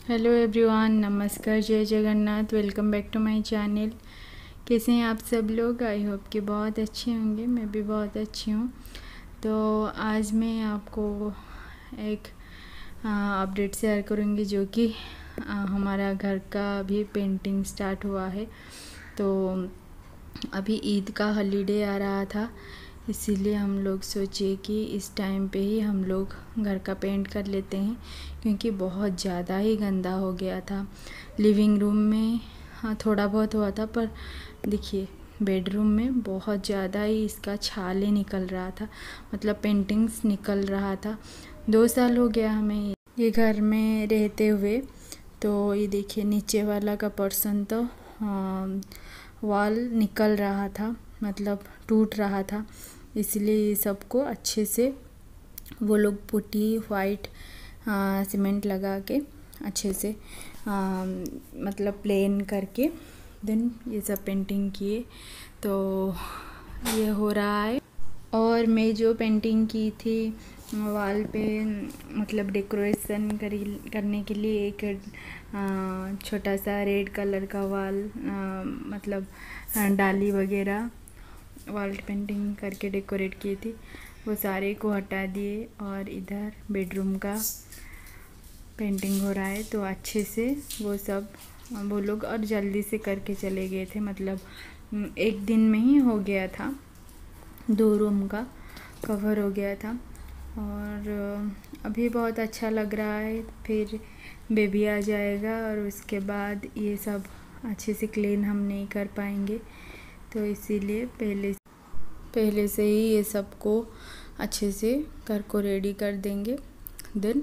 Hello everyone, नमस्कार, जय Jagannath. Welcome back to my channel. कैसे हैं आप सब लोग? आई होप कि बहुत अच्छे होंगे। मैं भी बहुत अच्छी हूँ। तो आज मैं आपको एक अपडेट शेयर करूँगी जो कि हमारा घर का अभी पेंटिंग स्टार्ट हुआ है। तो अभी ईद का हॉलीडे आ रहा था, इसीलिए हम लोग सोचे कि इस टाइम पे ही हम लोग घर का पेंट कर लेते हैं, क्योंकि बहुत ज़्यादा ही गंदा हो गया था। लिविंग रूम में थोड़ा बहुत हुआ था, पर देखिए बेडरूम में बहुत ज़्यादा ही इसका छाले निकल रहा था, मतलब पेंटिंग्स निकल रहा था। 2 साल हो गया हमें ये घर में रहते हुए। तो ये देखिए नीचे वाला का पोर्शन तो वॉल निकल रहा था, मतलब टूट रहा था। इसलिए सबको अच्छे से वो लोग पुट्टी वाइट सीमेंट लगा के अच्छे से मतलब प्लेन करके देन ये सब पेंटिंग किए। तो ये हो रहा है। और मैं जो पेंटिंग की थी वॉल पे, मतलब डेकोरेशन करने के लिए एक छोटा सा रेड कलर का वॉल, मतलब डाली वगैरह वॉल पेंटिंग करके डेकोरेट की थी, वो सारे को हटा दिए। और इधर बेडरूम का पेंटिंग हो रहा है। तो अच्छे से वो लोग और जल्दी से करके चले गए थे, मतलब एक दिन में ही हो गया था। 2 रूम का कवर हो गया था। और अभी बहुत अच्छा लग रहा है। फिर बेबी आ जाएगा और उसके बाद ये सब अच्छे से क्लीन हम नहीं कर पाएंगे, तो इसीलिए पहले से ही ये सब को अच्छे से घर को रेडी कर देंगे। देन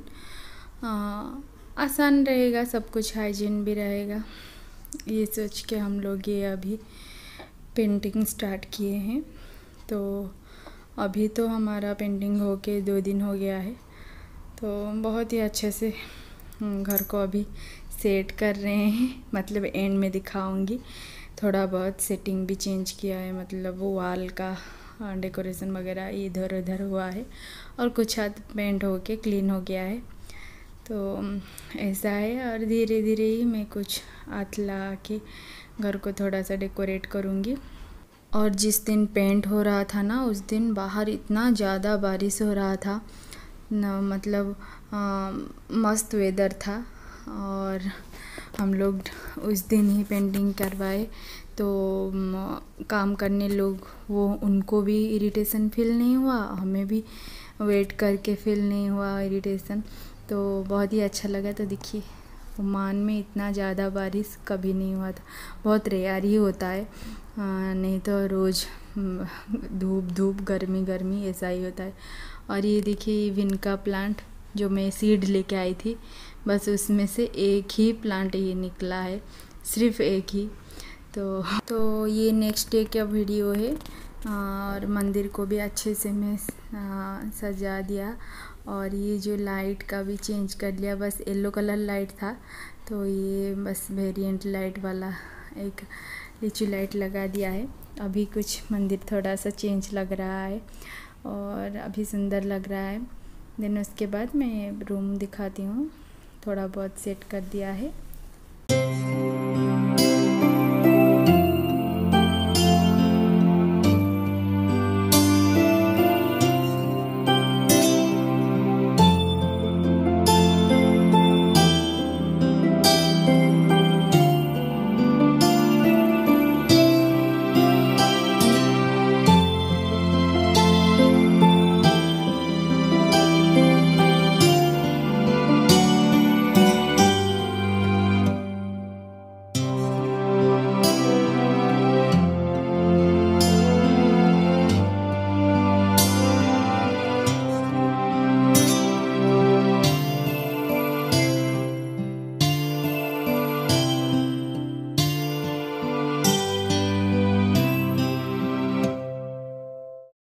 आसान रहेगा, सब कुछ हाइजीन भी रहेगा। ये सोच के हम लोग ये अभी पेंटिंग स्टार्ट किए हैं। तो अभी तो हमारा पेंटिंग होके 2 दिन हो गया है। तो बहुत ही अच्छे से घर को अभी सेट कर रहे हैं, मतलब एंड में दिखाऊंगी। थोड़ा बहुत सेटिंग भी चेंज किया है, मतलब वो वॉल का डेकोरेशन वगैरह इधर उधर हुआ है और कुछ हद पेंट होके क्लीन हो गया है। तो ऐसा है। और धीरे धीरे ही मैं कुछ हाथ लगा के घर को थोड़ा सा डेकोरेट करूँगी। और जिस दिन पेंट हो रहा था ना, उस दिन बाहर इतना ज़्यादा बारिश हो रहा था ना, मतलब मस्त वेदर था। और हम लोग उस दिन ही पेंटिंग करवाए। तो काम करने लोग वो उनको भी इरिटेशन फील नहीं हुआ, हमें भी वेट करके फील नहीं हुआ इरिटेशन। तो बहुत ही अच्छा लगा। तो देखिए ओमान में इतना ज़्यादा बारिश कभी नहीं हुआ था, बहुत रेयर ही होता है। नहीं तो रोज़ धूप धूप गर्मी गर्मी ऐसा ही होता है। और ये देखिए विन का प्लांट जो मैं सीड लेके आई थी, बस उसमें से एक ही प्लांट ये निकला है, सिर्फ एक ही। तो ये नेक्स्ट डे का वीडियो है। और मंदिर को भी अच्छे से मैं सजा दिया। और ये जो लाइट का भी चेंज कर लिया, बस येलो कलर लाइट था, तो ये बस वेरिएंट लाइट वाला एक लीचू लाइट लगा दिया है। अभी कुछ मंदिर थोड़ा सा चेंज लग रहा है और अभी सुंदर लग रहा है। देन उसके बाद मैं रूम दिखाती हूँ, थोड़ा बहुत सेट कर दिया है।